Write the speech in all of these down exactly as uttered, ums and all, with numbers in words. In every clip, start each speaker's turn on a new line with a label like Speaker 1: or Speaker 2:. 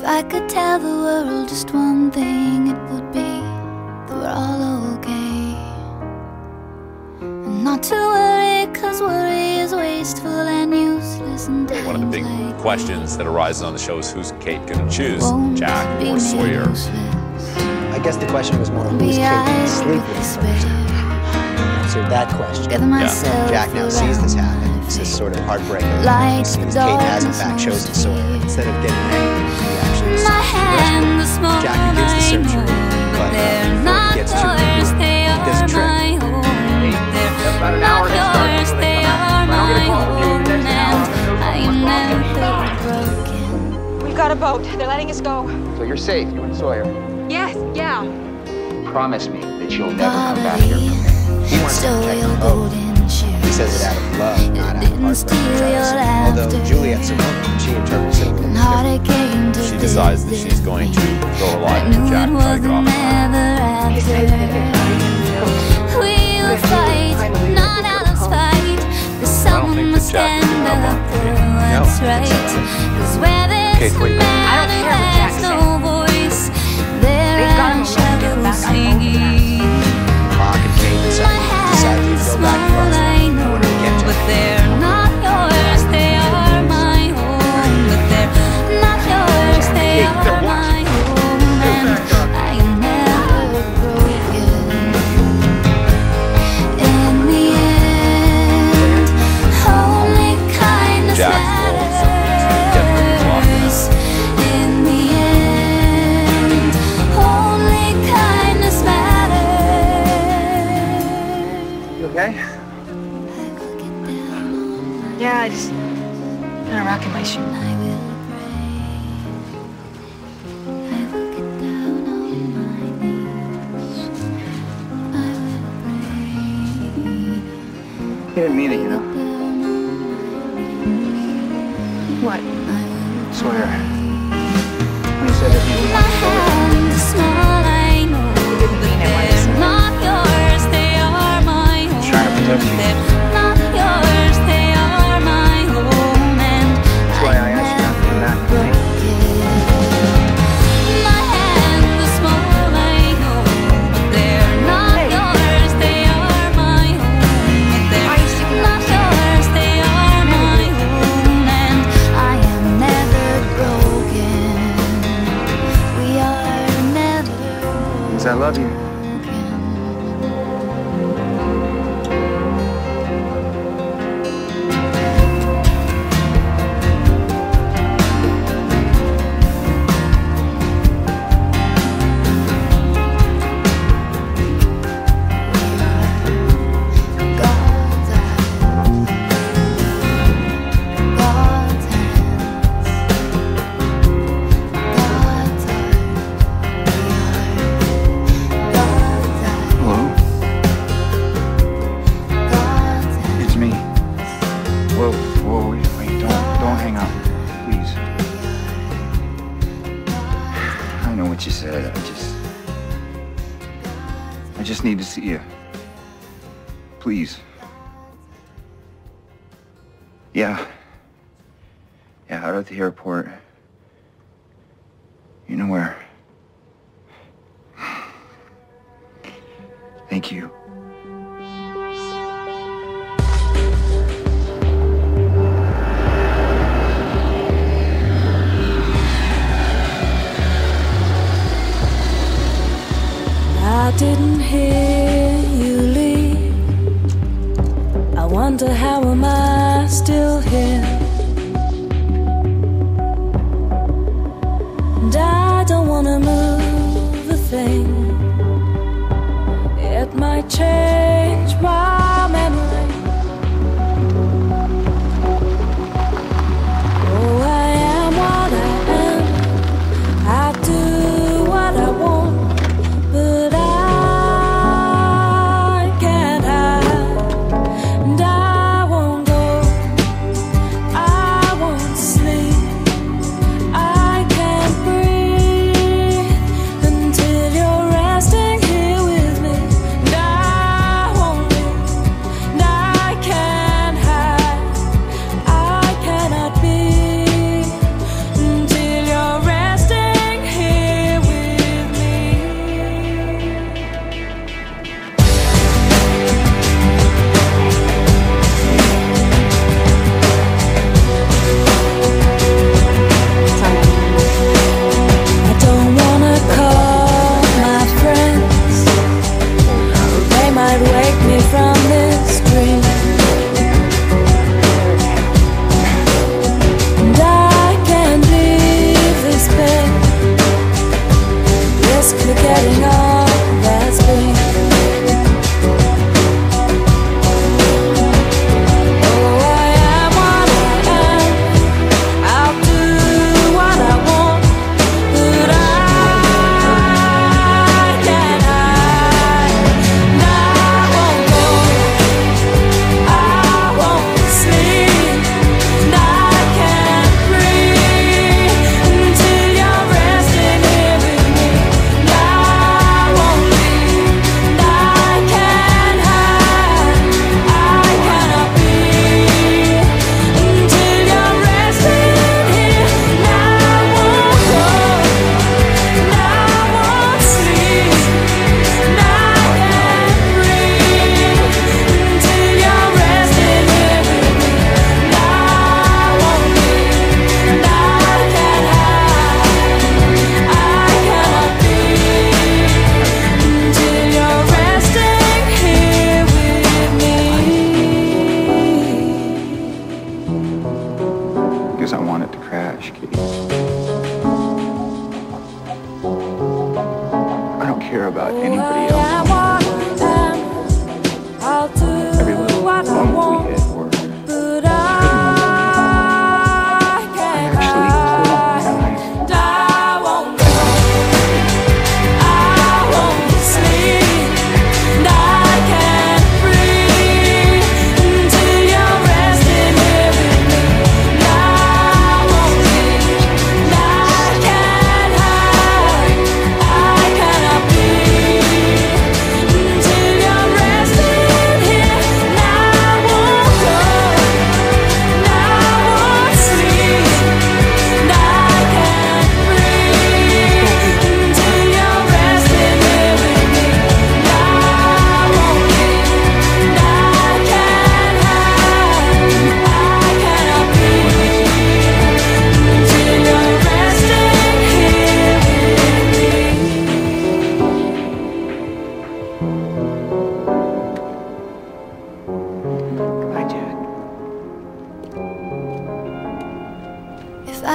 Speaker 1: I could tell the world just one thing, it would be that we're all okay. And not to worry, cause worry is wasteful and useless and times
Speaker 2: One of the big
Speaker 1: like
Speaker 2: questions that arises on the show is who's Kate gonna choose,
Speaker 1: won't
Speaker 2: Jack
Speaker 1: be
Speaker 2: or Sawyer?
Speaker 1: useless.
Speaker 3: I guess the question was more, who's Kate going to sleep with first? Answered that question.
Speaker 1: Yeah.
Speaker 3: Jack now sees this happen. It's just sort of heartbreaking. He sees Kate has in fact chosen Sawyer. Instead of getting angry, he actually decides to Jack begins the surgery, but before he gets too angry, he does a trick.
Speaker 4: About an hour to start before they come out. I don't get a call from you the next hour.
Speaker 5: We've got a boat. They're letting us go.
Speaker 4: So you're safe, you and Sawyer.
Speaker 5: Yes, yeah.
Speaker 4: Promise me that you'll never come back here from there.
Speaker 3: He wants to protect the boat. He says it out of love, not out of heartbreak or jealousy. Although Juliet's a woman, she interprets it a little differently.
Speaker 2: She decides that she's going to go alive with Jack and try to get off the island.
Speaker 1: We will fight, not out of spite, cause someone must stand up for what's right. Cause where there's a man who has no voice, there are shadows singing.
Speaker 3: Mark and Kate decide, decide to go back across in order to get to
Speaker 1: But they're not yours, they are my own. But they're not yours, they are my own. And I am never broken. In the end, only kindness matters. In the end, only kindness matters.
Speaker 4: You okay?
Speaker 5: Yeah, I just kind of rocking my shoe.
Speaker 1: I will pray. I will get down on my knees. I will pray.
Speaker 4: He didn't mean it, you know.
Speaker 5: What?
Speaker 4: Sawyer. When he said that he
Speaker 1: My hands are small, I know. They're not yours, they are my own.
Speaker 4: trying to protect you.
Speaker 1: They're not yours, they are my own. And
Speaker 4: That's why I asked you not to come back with me.
Speaker 1: my hands are small, I know. They're not yours, they are my own. They're not yours, they are my own. And I am never broken. We are never
Speaker 4: Because I love you.
Speaker 1: broken. God's hands, God's hands, God's heart. We are God's eyes,
Speaker 4: Hello?
Speaker 1: God's hands.
Speaker 4: It's me. Whoa, whoa, wait, wait, don't, don't hang up, please. I know what you said, I just... I just need to see you. Please. Yeah. Yeah, out at the airport. You know where. Thank you.
Speaker 6: I didn't hear you leave. I wonder how am I still here? And I don't wanna move a thing. It might change my memory. Oh, I am what I am. I do what I want. But I can't hide, and I won't go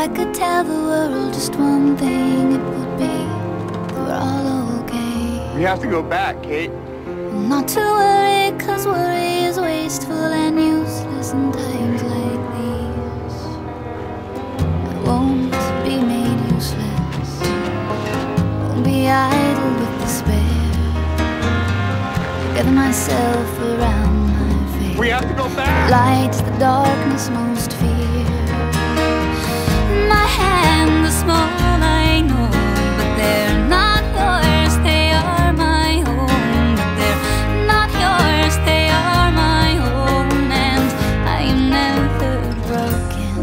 Speaker 1: I could tell the world just one thing, it would be that we're all okay.
Speaker 4: We have to go back, Kate.
Speaker 1: Not to worry, cause worry is wasteful and useless in times like these. I won't be made useless, won't be idle with despair. Gather myself around my face.
Speaker 4: We have to go back.
Speaker 1: Light the darkness most fear. My hands are small, I know, but they're not yours. They are my own, but they're not yours. They are my own, and I am never broken.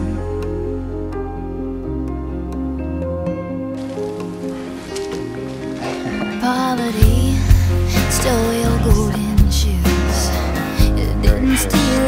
Speaker 1: Poverty stole your golden shoes. It didn't steal